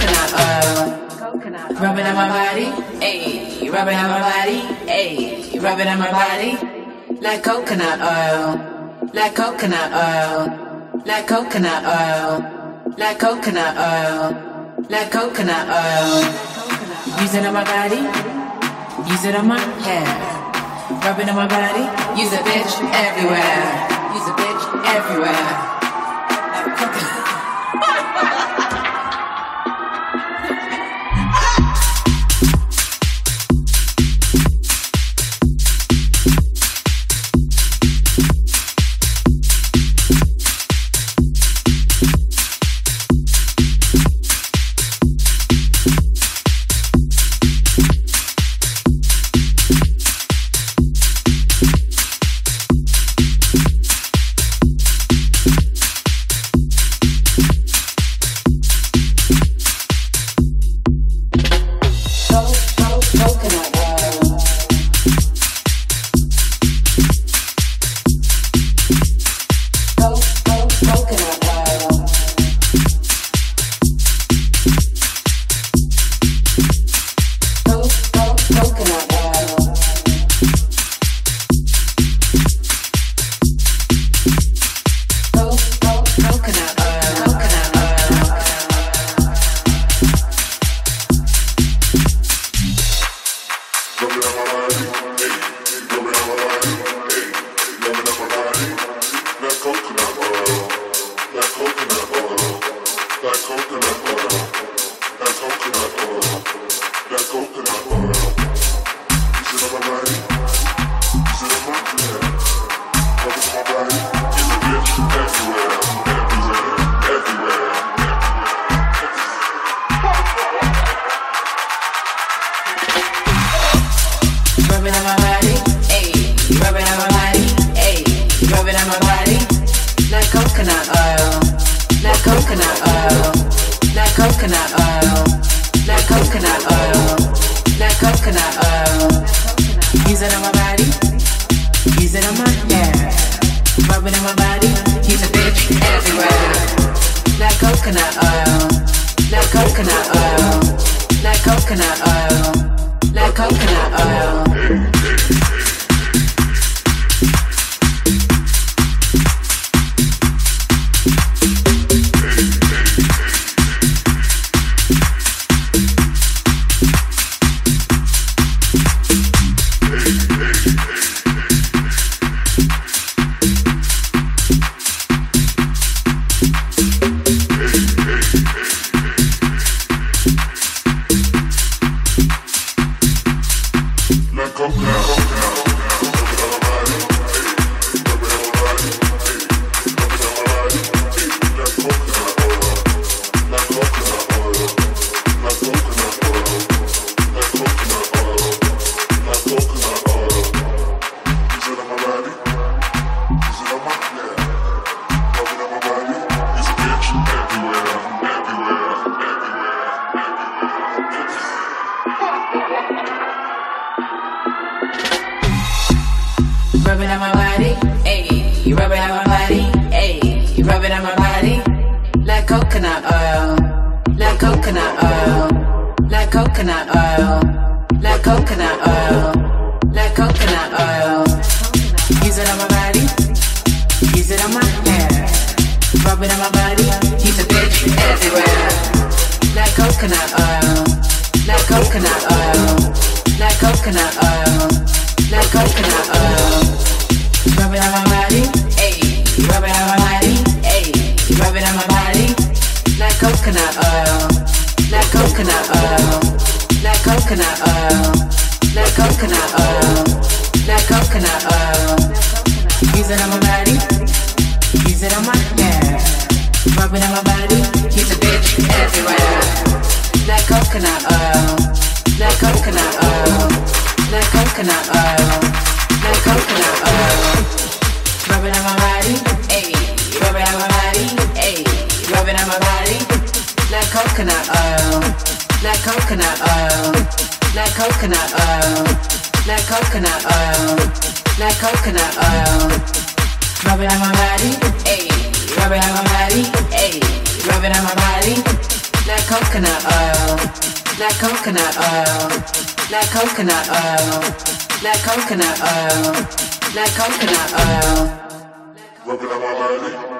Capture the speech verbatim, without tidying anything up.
coconut oil. Rub it on my body, ayy. Rub it on my body, ayy. Rub it on my body. Like coconut oil. Like coconut oil. Like coconut oil. Like coconut oil. Like coconut oil. Use it on my body. Use it on my hair. Rub it on my body. Use a bitch everywhere. Use a bitch everywhere. Like coconut. Rub it on my body, ayy. You rub it on my body, ayy. You rub it on my body. Like coconut oil. Like coconut oil. Like coconut oil. Like coconut oil. Like coconut oil. Use it on my body. Use it on my hair. Rub it on my body. Use a bitch everywhere. Like coconut oil. Like coconut oil. Like coconut oil. Like coconut oil. Rub it on my body, ayy. Rub it on my body, ayy. Rub it on my body. Like coconut oil. Like coconut oil. Like coconut oil. Like coconut oil. Like coconut oil. Use it on my body. Use it on my hair. Rub it on my body. Use a bitch everywhere. Like coconut oil. Like coconut oil. Like coconut oil. Like coconut oil. Rub it on my body, ayy. Rub it on my body, ayy. Rub it on my body. Like coconut oil. Like coconut oil. Like coconut oil. Like coconut oil. Like coconut oil. Rub it on my body, ayy. Rub it on my body, ayy. Rub it on my body. like coconut oil, like coconut oil, like coconut oil, like coconut oil, like coconut oil. Rub it on my body.